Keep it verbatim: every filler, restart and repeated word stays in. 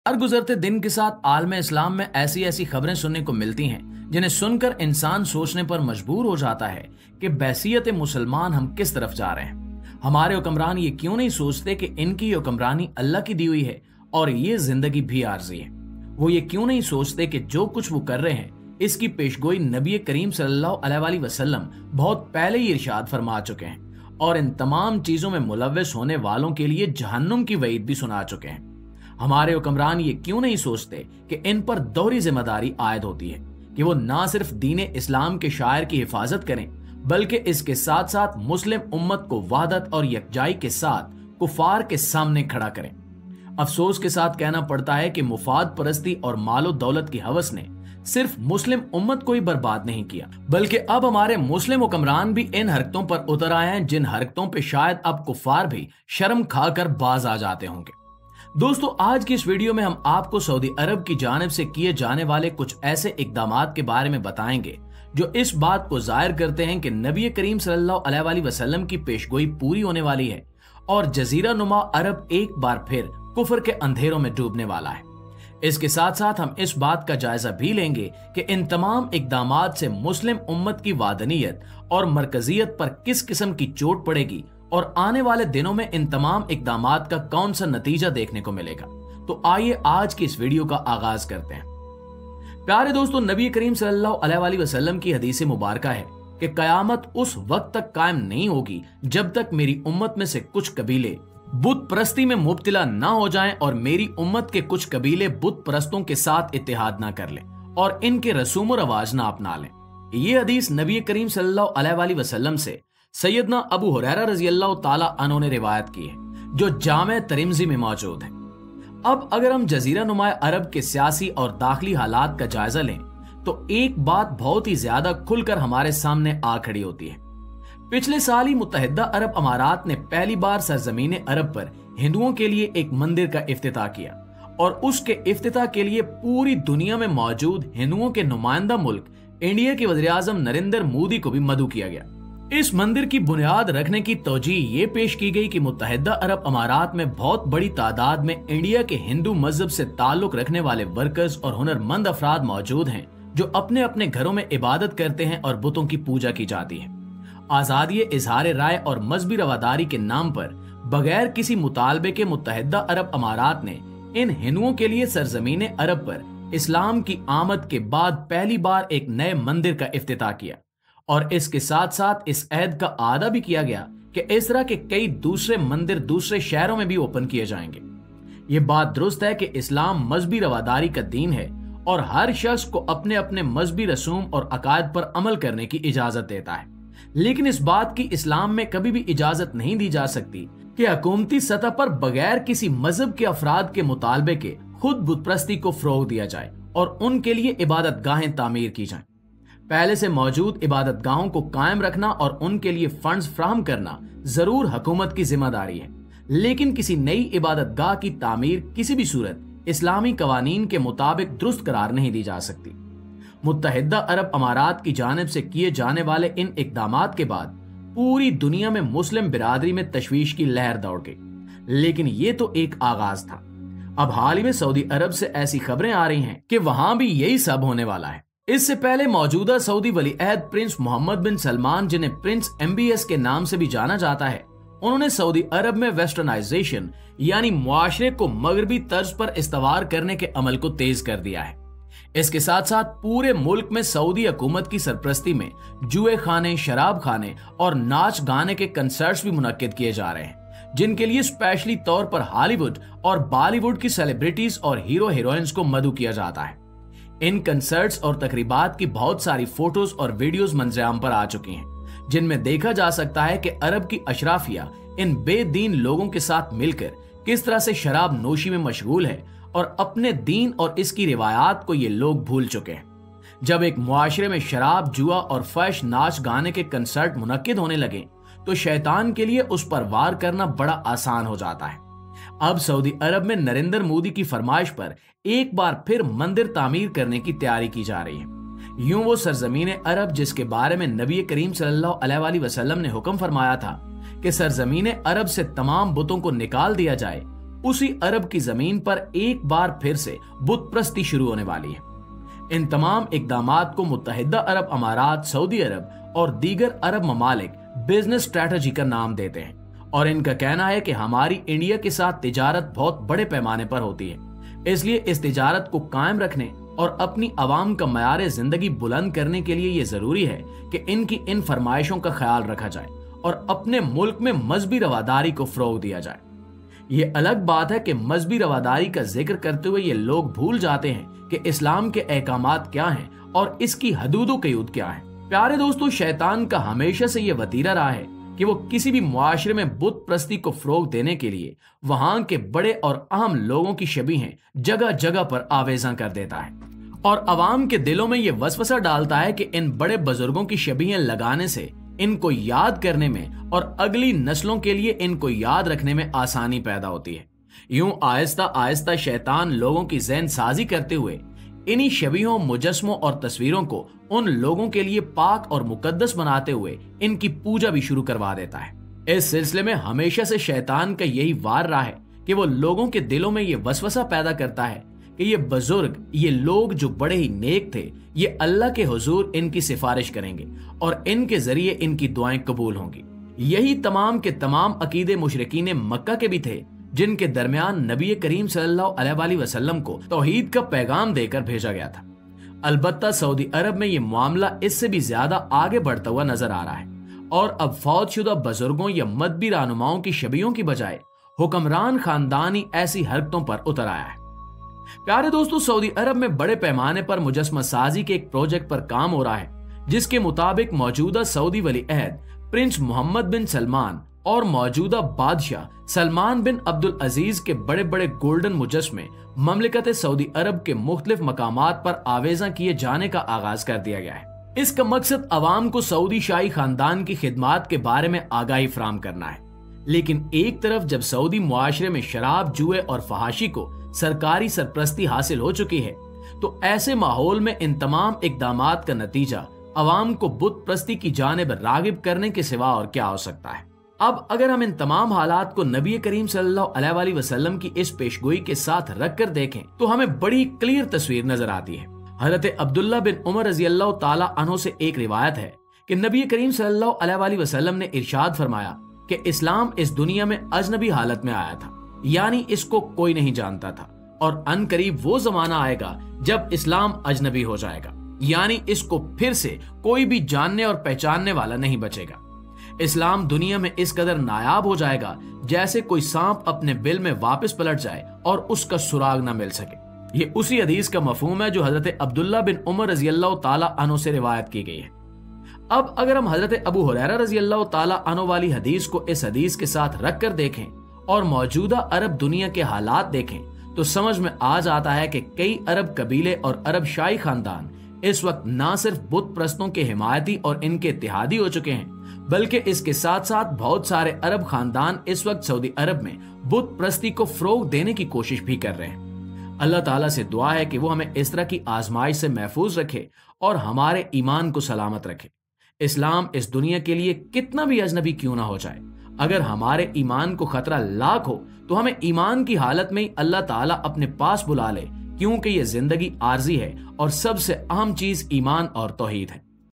हर गुजरते दिन के साथ आलम इस्लाम में ऐसी ऐसी खबरें सुनने को मिलती हैं जिन्हें सुनकर इंसान सोचने पर मजबूर हो जाता है कि बहसीयत मुसलमान हम किस तरफ जा रहे हैं। हमारे हुक्मरान ये क्यों नहीं सोचते कि इनकी हुक्मरानी अल्लाह की दी हुई है और ये जिंदगी भी आर्जी है। वो ये क्यों नहीं सोचते कि जो कुछ वो कर रहे हैं इसकी पेशगोई नबी करीम सल्लल्लाहु अलैहि वसल्लम बहुत पहले ही इरशाद फरमा चुके हैं और इन तमाम चीजों में मुलव्वस होने वालों के लिए जहन्नुम की वईद भी सुना चुके हैं। हमारे हुक्मरान ये क्यों नहीं सोचते कि इन पर दोहरी जिम्मेदारी आयद होती है कि वो ना सिर्फ दीने इस्लाम के शायर की हिफाजत करें बल्कि इसके साथ साथ मुस्लिम उम्मत को वहदत और यकजाई के साथ कुफार के सामने खड़ा करें। अफसोस के साथ कहना पड़ता है कि मुफाद परस्ती और मालो दौलत की हवस ने सिर्फ मुस्लिम उम्मत को ही बर्बाद नहीं किया बल्कि अब हमारे मुस्लिम हुक्मरान भी इन हरकतों पर उतर आए हैं जिन हरकतों पर शायद अब कुफार भी शर्म खाकर बाज आ जाते होंगे। दोस्तों, आज की इस वीडियो में हम आपको सऊदी अरब की जानिब से किए जाने वाले कुछ ऐसे इकदामात के बारे में बताएंगे जो इस बात को जाहिर करते हैं कि नबी करीम सल्लल्लाहु अलैहि वसल्लम की पेशगोई पूरी होने वाली है और जजीरा नुमा अरब एक बार फिर कुफर के अंधेरों में डूबने वाला है। इसके साथ साथ हम इस बात का जायजा भी लेंगे कि इन तमाम इकदामात से मुस्लिम उम्मत की वादनीयत और मरकजियत पर किस किस्म की चोट पड़ेगी और आने वाले दिनों में इन तमाम इकदामात का कौन सा नतीजा देखने को मिलेगा। तो आइए आज की इस वीडियो का आगाज करते हैं। प्यारे दोस्तों, नबी करीम सल्लल्लाहु अलैहि वसल्लम की हदीस मुबारक है कि कयामत उस वक्त तक कायम नहीं होगी जब तक मेरी उम्मत में से कुछ कबीले बुत परस्ती में मुब्तला ना हो जाएं और मेरी उम्मत के कुछ कबीले बुत परस्तों के साथ इत्तेहाद ना कर लें और इनके रसूम और रवाज ना अपना लें। ये हदीस नबी करीम सल्लल्लाहु अलैहि वसल्लम से सैयदना अबू हुरैरा रज़ी अल्लाह ताला अन्हु ने रिवायत की है जो जामे तिरमिज़ी में मौजूद है। अब अगर हम जजीरा नुमा अरब के सियासी और दाखिली हालात का जायजा लें तो एक बात बहुत ही ज्यादा खुलकर हमारे सामने आ खड़ी होती है। पिछले साल ही मुत्तहिदा अरब अमारात ने पहली बार सरजमीन अरब पर हिंदुओं के लिए एक मंदिर का इफ्तिताह किया और उसके इफ्तिताह के लिए पूरी दुनिया में मौजूद हिंदुओं के नुमाइंदा मुल्क इंडिया के वज़ीर आज़म नरेंद्र मोदी को भी मदऊ किया गया। इस मंदिर की बुनियाद रखने की तौजीह ये पेश की गई कि मुत्तहिदा अरब अमारात में बहुत बड़ी तादाद में इंडिया के हिंदू मजहब से ताल्लुक रखने वाले वर्कर्स और हुनरमंद अफराद मौजूद हैं जो अपने अपने घरों में इबादत करते हैं और बुतों की पूजा की जाती है। आजादी इजहार राय और मजहबी रवादारी के नाम पर बगैर किसी मुतालबे के मुत्तहिदा अरब अमारात ने इन हिंदुओं के लिए सरजमीन अरब पर इस्लाम की आमद के बाद पहली बार एक नए मंदिर का इफ्तिताह किया और इसके साथ साथ इस अहद का आदा भी किया गया कि इस तरह के कई दूसरे मंदिर दूसरे शहरों में भी ओपन किए जाएंगे। ये बात दुरुस्त है कि इस्लाम मजहबी रवादारी का दीन है और हर शख्स को अपने अपने मजहबी रसूम और अकायद पर अमल करने की इजाजत देता है, लेकिन इस बात की इस्लाम में कभी भी इजाजत नहीं दी जा सकती कि हुकूमती सतह पर बगैर किसी मजहब के अफराद के मुतालबे के खुद बुतप्रस्ती को फरोग दिया जाए और उनके लिए इबादत गाहें तामीर की जाएं। पहले से मौजूद इबादत गाहों को कायम रखना और उनके लिए फंड्स फ्राहम करना जरूर हुकूमत की जिम्मेदारी है, लेकिन किसी नई इबादत गाह की तामीर किसी भी सूरत इस्लामी कवानीन के मुताबिक दुरुस्त करार नहीं दी जा सकती। मुत्तहिदा अरब अमारात की जानिब से किए जाने वाले इन इकदामात के बाद पूरी दुनिया में मुस्लिम बिरादरी में तशवीश की लहर दौड़ गई, लेकिन ये तो एक आगाज था। अब हाल ही में सऊदी अरब से ऐसी खबरें आ रही हैं कि वहां भी यही सब होने वाला है। इससे पहले मौजूदा सऊदी वली अहद प्रिंस मोहम्मद बिन सलमान, जिन्हें प्रिंस एम बी एस के नाम से भी जाना जाता है, उन्होंने सऊदी अरब में वेस्टर्नाइजेशन यानी मुआशरे को मगरबी तर्ज पर इस्तवार करने के अमल को तेज कर दिया है। इसके साथ साथ पूरे मुल्क में सऊदी हुकूमत की सरपरस्ती में जुए खाने, शराब खाने और नाच गाने के कंसर्ट्स भी मुनक्किद किए जा रहे हैं, जिनके लिए स्पेशली तौर पर हॉलीवुड और बॉलीवुड की सेलिब्रिटीज और हीरो हीरोइंस को मदऊ किया जाता है। इन कंसर्ट्स और तकरीबात की बहुत सारी फोटोज और वीडियोस मंजराम पर आ चुकी हैं, जिनमें देखा जा सकता है कि अरब की अशराफिया इन बेदीन लोगों के साथ मिलकर किस तरह से शराब नोशी में मशगूल है और अपने दीन और इसकी रिवायात को ये लोग भूल चुके हैं। जब एक मुआशरे में शराब, जुआ और फैश नाच गाने के कंसर्ट मुनक्किद होने लगे तो शैतान के लिए उस पर वार करना बड़ा आसान हो जाता है। अब सऊदी अरब में नरेंद्र मोदी की फरमाइश पर एक बार फिर मंदिर तामीर करने की तैयारी की जा रही है। यूं वो सरजमीन अरब जिसके बारे में नबी करीम सल्लल्लाहु अलैहि वसल्लम ने हुक्म फरमाया था कि सरजमीन अरब से तमाम बुतों को निकाल दिया जाए, उसी अरब की जमीन पर एक बार फिर से बुत प्रस्ती शुरू होने वाली है। इन तमाम इकदामात को मुत्तहिदा अरब अमारात, सऊदी अरब और दीगर अरब ममालिक बिजनेस स्ट्रैटेजी का नाम देते हैं और इनका कहना है कि हमारी इंडिया के साथ तिजारत बहुत बड़े पैमाने पर होती है, इसलिए इस तिजारत को कायम रखने और अपनी आवाम का मयार जिंदगी बुलंद करने के लिए ये जरूरी है कि इनकी इन फरमाइशों का ख्याल रखा जाए और अपने मुल्क में मजहबी रवादारी को फरोग दिया जाए। ये अलग बात है कि मजहबी रवादारी का जिक्र करते हुए ये लोग भूल जाते हैं कि इस्लाम के अहकामात क्या हैं और इसकी हदूदो क़यूद क्या है। प्यारे दोस्तों, शैतान का हमेशा से ये वतीरा रहा है कि वो किसी भी मुआशरे में बुत प्रस्ती को फरोग देने के लिए वहां के बड़े और अहम लोगों की शबीहें जगह जगह पर आवेजा कर देता है और अवाम के दिलों में ये वसवसा डालता है कि इन बड़े बुजुर्गों की शबीहें लगाने से इनको याद करने में और अगली नस्लों के लिए इनको याद रखने में आसानी पैदा होती है। यूं आहिस्ता आहिस्ता शैतान लोगों की ज़हन साजी करते हुए इन्हीं शबीहों, मुजस्मों और तस्वीरों को उन लोगों के लिए पाक और मुकद्दस बनाते हुए इनकी पूजा भी शुरू करवा देता है। इस सिलसिले में हमेशा से शैतान का यही वार रहा है कि वो लोगों के दिलों में ये वसवसा पैदा करता है कि ये बुजुर्ग, ये लोग जो बड़े ही नेक थे, ये अल्लाह के हुजूर इनकी सिफारिश करेंगे और इनके जरिए इनकी दुआएं कबूल होंगी। यही तमाम के तमाम अकीदे मुशरिकीन मक्का के भी थे, जिनके दरमियान नबी करीम सल्लल्लाहु अलैहि वसल्लम को तौहीद का पैगाम देकर भेजा गया था। अलबत्ता सऊदी अरब में ये मामला इससे भी ज्यादा आगे बढ़ता हुआ नजर आ रहा है और अब फौतशुदा बुजुर्गों या मदबी रहनुमाओं की शबीहों की बजाय हुक्मरान खानदान ही ऐसी हरकतों पर उतर आया है। प्यारे दोस्तों, सऊदी अरब में बड़े पैमाने पर मुजस्मा साजी के एक प्रोजेक्ट पर काम हो रहा है, जिसके मुताबिक मौजूदा सऊदी वली अहद प्रिंस मोहम्मद बिन सलमान और मौजूदा बादशाह सलमान बिन अब्दुल अजीज के बड़े बड़े गोल्डन मुजस्मे ममलिकत सऊदी अरब के मुख्तलिफ मकामात पर आवेजा किए जाने का आगाज कर दिया गया है। इसका मकसद अवाम को सऊदी शाही खानदान की खिदमात के बारे में आगाही फराहम करना है। लेकिन एक तरफ जब सऊदी मुआशरे में शराब, जुए और फहाशी को सरकारी सरप्रस्ती हासिल हो चुकी है, तो ऐसे माहौल में इन तमाम इकदामात का नतीजा अवाम को बुत प्रस्ती की जानिब रागिब करने के सिवा और क्या हो सकता है। अब अगर हम इन तमाम हालात को नबी करीम सल्लल्लाहु अलैहि वसल्लम की इस पेशगोई के साथ रख कर देखें तो हमें बड़ी क्लियर तस्वीर नजर आती है। हजरत अब्दुल्ला बिन उमर रजी अल्लाह ताला अन्हु से एक रिवायत है कि नबी करीम सल्लल्लाहु अलैहि वसल्लम ने इरशाद फरमाया कि इस्लाम इस दुनिया में अजनबी हालत में आया था, यानी इसको कोई नहीं जानता था, और अन करीब वो जमाना आएगा जब इस्लाम अजनबी हो जाएगा, यानी इसको फिर से कोई भी जानने और पहचानने वाला नहीं बचेगा। इस्लाम दुनिया में इस कदर नायाब हो जाएगा जैसे कोई सांप अपने बिल में वापस पलट जाए और उसका सुराग न मिल सके। ये उसी हदीस का मफहूम है जो हजरत अब्दुल्ला बिन उमर रजी अल्लाह ताला अन्हु से रिवायत की गई है। अब अगर हम हजरत अबू हुरैरा रजी अल्लाह ताला अन्हु वाली हदीस को इस हदीस के साथ रख कर देखें और मौजूदा अरब दुनिया के हालात देखें तो समझ में आ जाता है कि कई अरब कबीले और अरब शाही खानदान इस वक्त न सिर्फ बुत प्रस्तों के हिमायती और इनके इत्तेहादी हो चुके हैं, बल्कि इसके साथ साथ बहुत सारे अरब खानदान इस वक्त सऊदी अरब में बुत प्रस्ती को फरोग देने की कोशिश भी कर रहे हैं। अल्लाह ताला से दुआ है कि वो हमें इस तरह की आजमाइश से महफूज रखे और हमारे ईमान को सलामत रखे। इस्लाम इस दुनिया के लिए कितना भी अजनबी क्यों ना हो जाए, अगर हमारे ईमान को खतरा लाख हो तो हमें ईमान की हालत में ही अल्लाह ताला अपने पास बुला ले, क्योंकि ये जिंदगी आर्जी है और सबसे अहम चीज ईमान और तौहीद है।